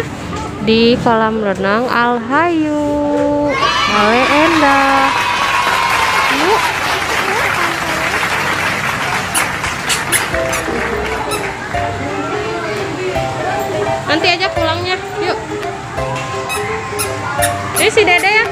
di kolam renang Al Hayu Bale Endah. Yuk. Nanti aja pulangnya. Yuk. Ini si Dede ya.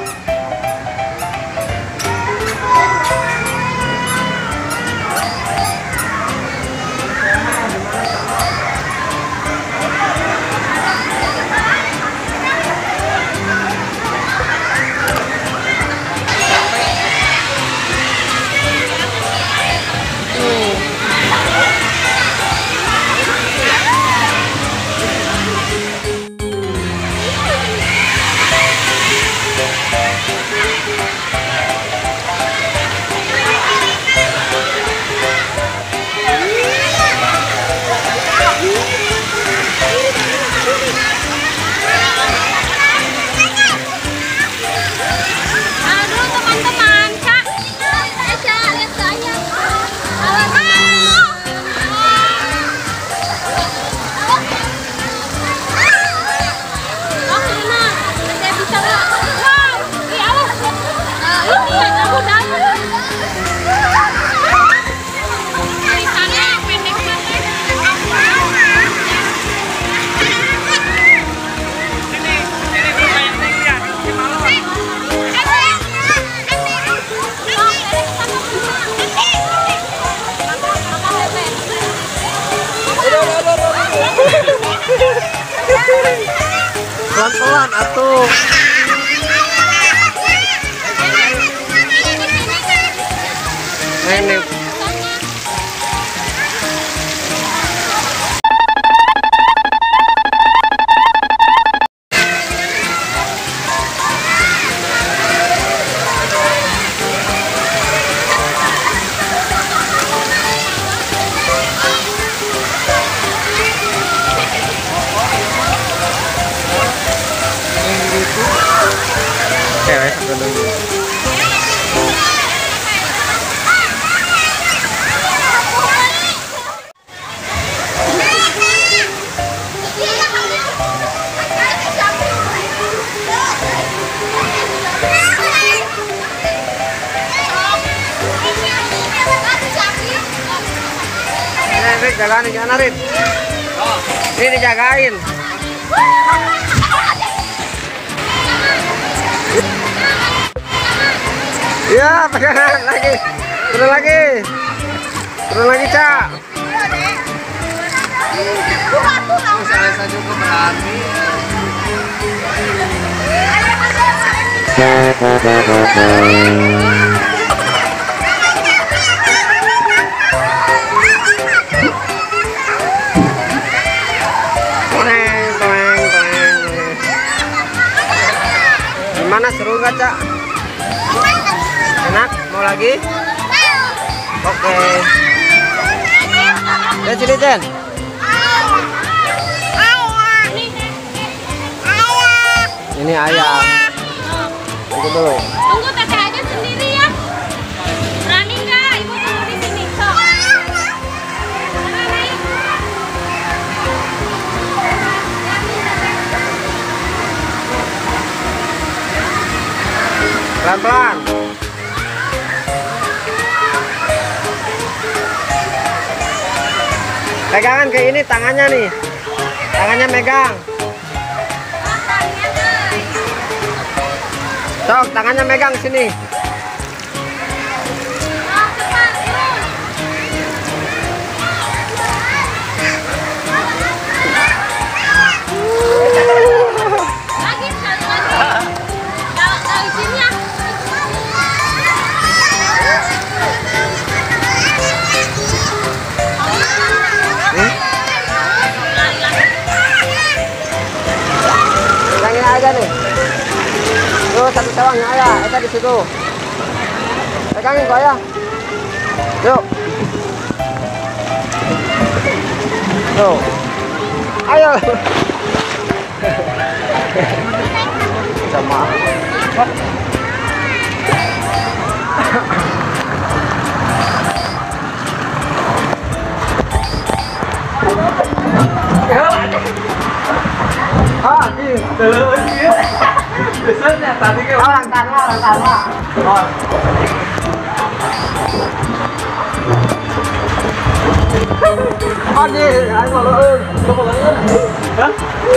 Pelan-pelan atuh. Ini cewek dulu. Rit, jagain jangan Rit. Ini dijagain. Ya, pegangan lagi. Turun lagi. Turun lagi, Cak. Saya juga berani. Gimana, seru nggak, Cak? Enak? Mau lagi? Oke. Lihat sini, Jen. Ini ayam. Tunggu dulu. Tunggu Teteh aja sendiri ya. Berani nggak? Ibu tunggu di sini. Sok. Pelan-pelan. Pegangan ke ini tangannya nih. Tangannya megang. Sok, tangannya megang sini. Lagi sekali lagi. Dari sini ya. Pegangin aja nih. Tuh, satu sewangnya ayah, kita di situ. Pegangin kok ya. Yuk. Tuh. Ayo. Sama. Ah. Biasanya tadi kan Orang tanah. oh. Lagi, ayo lo. Hah?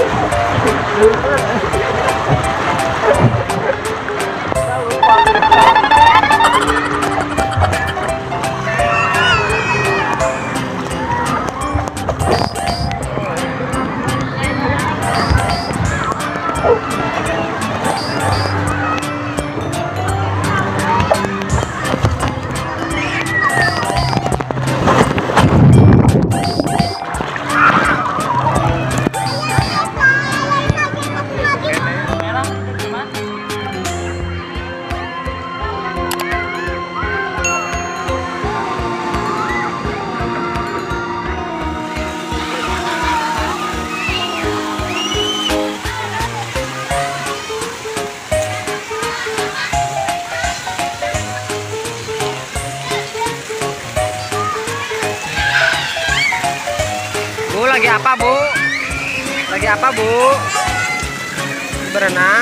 Bu, lagi apa, Bu? Lagi apa, Bu? Berenang.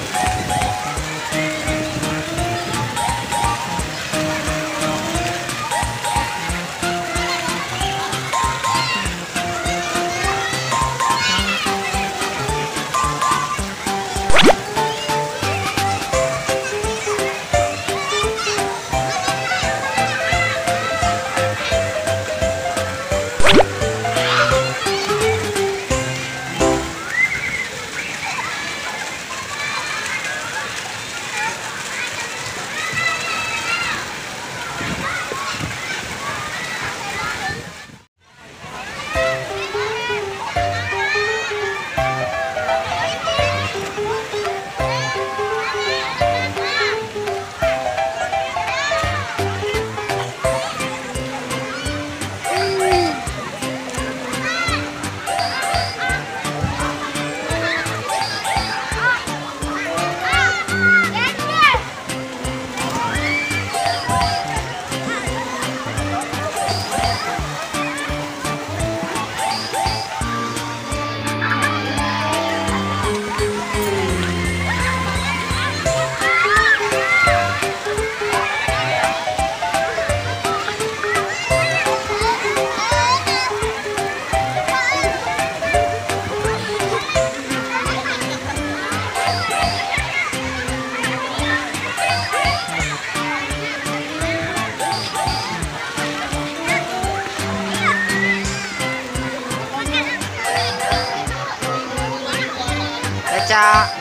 Eca.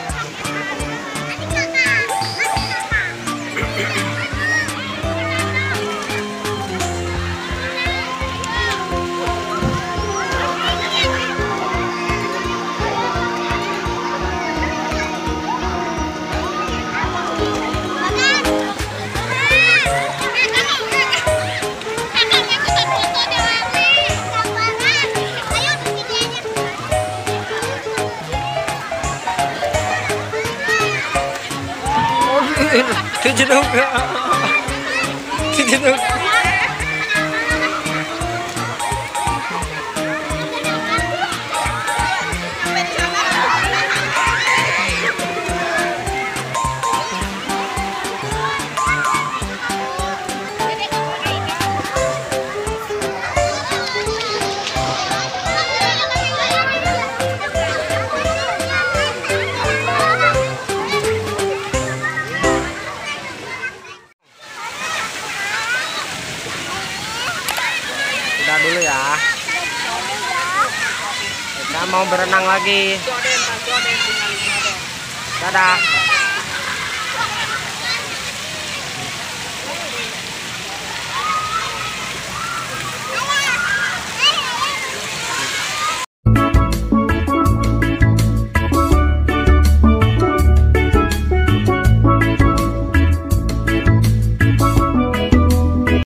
Dijeduk. Dijeduk. Udah dulu ya. Kita mau berenang lagi. Dadah.